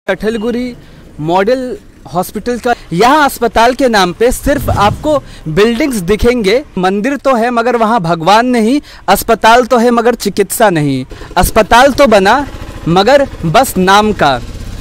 कठलगुरी model hospital का यहाँ अस्पताल के नाम पे सिर्फ आपको बिल्डिंग्स दिखेंगे। मंदिर तो है मगर वहाँ भगवान नहीं, अस्पताल तो है मगर चिकित्सा नहीं। अस्पताल तो बना मगर बस नाम का।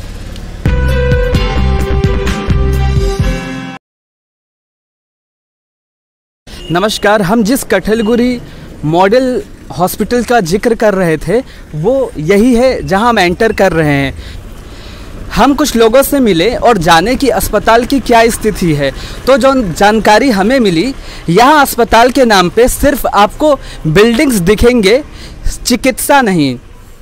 नमस्कार, हम जिस कठलगुरी मॉडल हॉस्पिटल का जिक्र कर रहे थे वो यही है जहां हम एंटर कर रहे हैं। हम कुछ लोगों से मिले और जाने कि अस्पताल की क्या स्थिति है। तो जो जानकारी हमें मिली, यहाँ अस्पताल के नाम पे सिर्फ आपको बिल्डिंग्स दिखेंगे, चिकित्सा नहीं।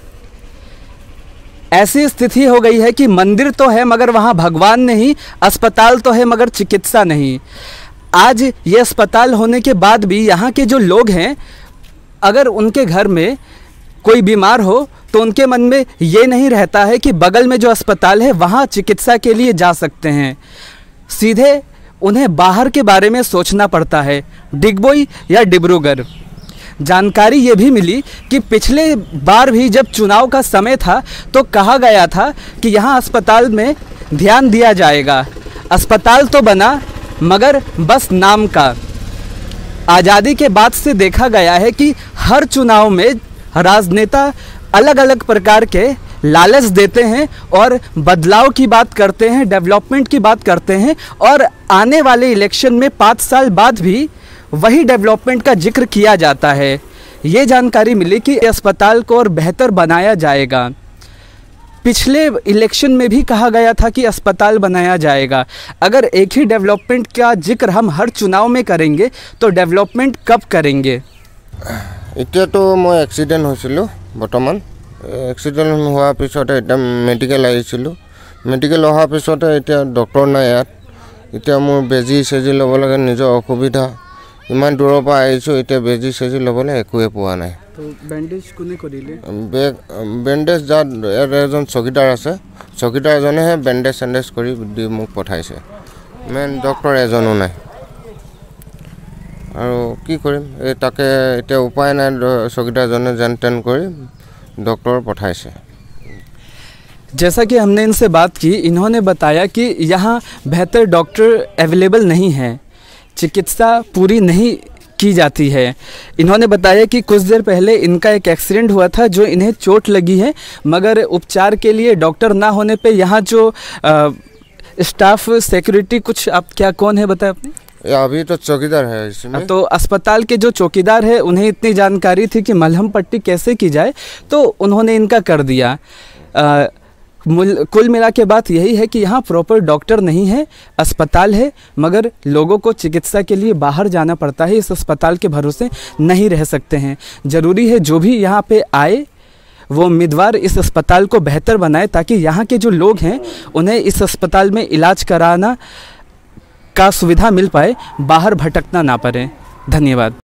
ऐसी स्थिति हो गई है कि मंदिर तो है मगर वहाँ भगवान नहीं, अस्पताल तो है मगर चिकित्सा नहीं। आज ये अस्पताल होने के बाद भी यहाँ के जो लोग हैं, अगर उनके घर में कोई बीमार हो तो उनके मन में ये नहीं रहता है कि बगल में जो अस्पताल है वहाँ चिकित्सा के लिए जा सकते हैं। सीधे उन्हें बाहर के बारे में सोचना पड़ता है, डिगबोई या डिब्रूगढ़। जानकारी ये भी मिली कि पिछले बार भी जब चुनाव का समय था तो कहा गया था कि यहाँ अस्पताल में ध्यान दिया जाएगा। अस्पताल तो बना मगर बस नाम का। आज़ादी के बाद से देखा गया है कि हर चुनाव में राजनेता अलग अलग प्रकार के लालच देते हैं और बदलाव की बात करते हैं, डेवलपमेंट की बात करते हैं, और आने वाले इलेक्शन में 5 साल बाद भी वही डेवलपमेंट का जिक्र किया जाता है। ये जानकारी मिली कि अस्पताल को और बेहतर बनाया जाएगा। पिछले इलेक्शन में भी कहा गया था कि अस्पताल बनाया जाएगा। अगर एक ही डेवलपमेंट का जिक्र हम हर चुनाव में करेंगे तो डेवलपमेंट कब करेंगे? इतना तो मैं एक्सीडेंट होइसिलो बर्तमान एक्सीडेंट हुआ पिछते इतना मेडिकल आइसिलो मेडिकल अहार पिछते इतना डॉक्टर ना इतना मोर बेजी सेजी लब लगे निजर असुविधा इमान दूर पर आइसो इतना बेजी सेजी लबले एक पा ना। तो बैंडेज कोने करिले? बेंडेज जार एजन चौकीदार आछे, चौकीदार एजने हे बेंडेज सेंडेज करि दि मुक पठाइছে। मेन डॉक्टर एजनो नाइ और कि करिम ए ताके एटा उपाय नाइ। चौकीदार जने जेन तेन करि डॉक्टर पठाइছে। जैसा कि हमने इनसे बात की, इन्होंने बताया कि यहाँ बेहतर डॉक्टर अवेलेबल नहीं है, चिकित्सा पूरी नहीं की जाती है। इन्होंने बताया कि कुछ देर पहले इनका एक एक्सीडेंट हुआ था जो इन्हें चोट लगी है, मगर उपचार के लिए डॉक्टर ना होने पे यहाँ जो स्टाफ सिक्योरिटी कुछ, आप क्या कौन है बताया आपने? अभी तो चौकीदार है इसमें। तो अस्पताल के जो चौकीदार है उन्हें इतनी जानकारी थी कि मलहम पट्टी कैसे की जाए, तो उन्होंने इनका कर दिया। कुल मिला के बात यही है कि यहाँ प्रॉपर डॉक्टर नहीं है, अस्पताल है मगर लोगों को चिकित्सा के लिए बाहर जाना पड़ता है। इस अस्पताल के भरोसे नहीं रह सकते हैं। ज़रूरी है जो भी यहाँ पे आए वो उम्मीदवार इस अस्पताल को बेहतर बनाए ताकि यहाँ के जो लोग हैं उन्हें इस अस्पताल में इलाज कराना का सुविधा मिल पाए, बाहर भटकना ना पड़े। धन्यवाद।